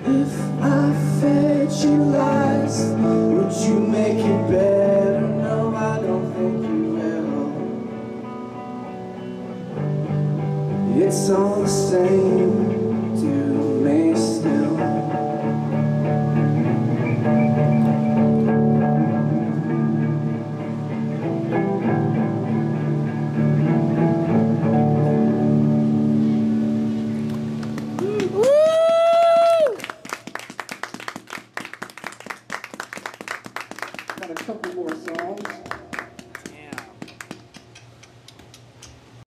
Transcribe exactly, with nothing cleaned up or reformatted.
If I fed you lies, would you make it better? No, I don't think you will. It's all the same to me still. Got a couple more songs.